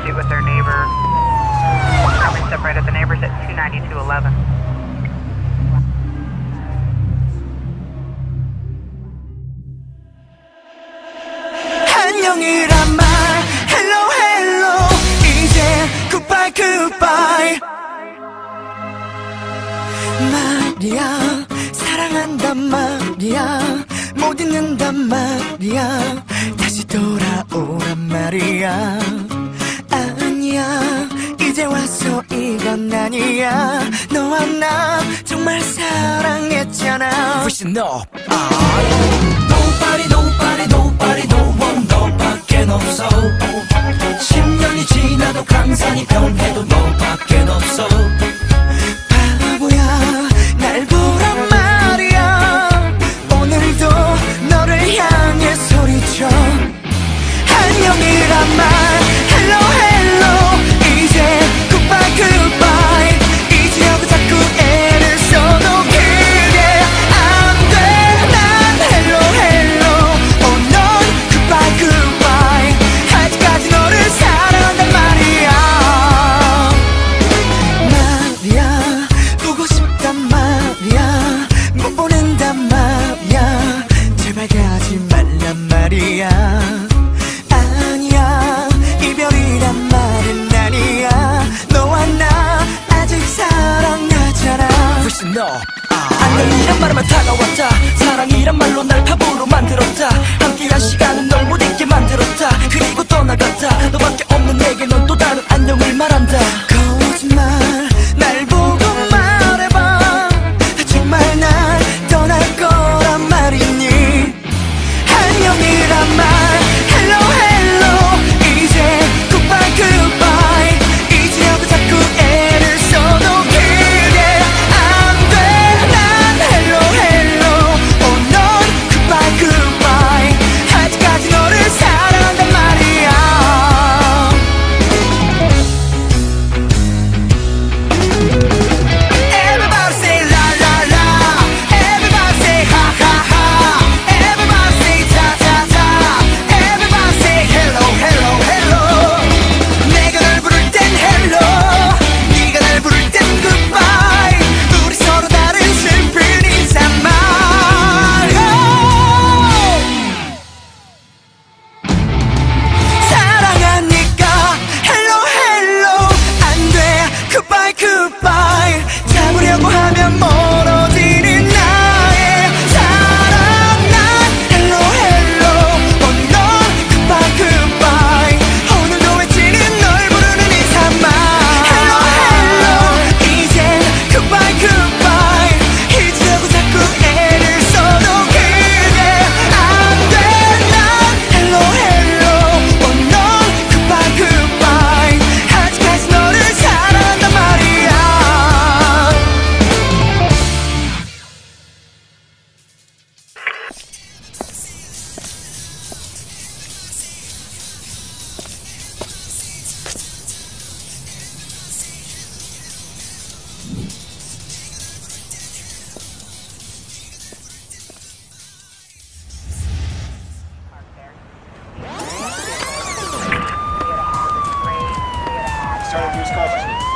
pursuit with their neighbor. Currently separated. The neighbor's at 29211. 안녕이란 말 hello hello 이제 goodbye goodbye 말이야 사랑한단 말이야 못 잊는단 말이야 다시 돌아오란 말이야 아니야 이제 와서 이건 아니야 너와 나 정말 사랑했잖아 We should know Nobody nobody nobody no one 너밖엔 없어 10년이 지나도 강산이 변해도 너밖엔 없어 바보야 날 보란 말이야 오늘도 너를 향해 소리쳐 안녕이란 말 hello hello 이제 goodbye goodbye 이제하고 자꾸 애를 써도 그게 안돼 난 hello hello 넌 goodbye goodbye 아직까지 너를 사랑한단 말이야 말이야 보고 싶단 말이야 못 보낸단 말이야 제발 가지 말란 말이야 아니야 이별이란 말은 아니야 너와 나 아직 사랑하잖아 We should know 안녕이란 말만 다가왔다 사랑이란 말로 날 바보로 만들었다 함께한 시간은 널 못 잊게 만들었다 그리고 떠나갔다 너밖에 없는 내게 넌 또 다른 안녕을 말한다 거짓말 날 보고 말해봐 정말 날 떠날 거란 말이니 안녕이란 말 hello hello 이제 goodbye goodbye 이제하고 자꾸 애를 써도 그게 안돼 난 hello hello 넌 goodbye goodbye 아직까지 너를 사랑한단 말이야 Everybody say la la la Everybody say ha ha ha Everybody say ta ta ta Everybody say hello hello hello 내가 널 부를 땐 hello 네가 날 부를 땐 goodbye 우리 서로 다른 슬픈 인사말 사랑하니까 hello hello 안돼 goodbye goodbye 잡으려고 하면 멀어지는 나의 사랑 난 hello hello 넌 goodbye goodbye 오늘도 외치는 널 부르는 인사말 hello hello 이젠 goodbye goodbye 잊으려고 자꾸 애를 써도 그게 안돼 난 hello hello 넌 goodbye goodbye 아직까지 너를 사랑한단 말이야 Started to lose consciousness.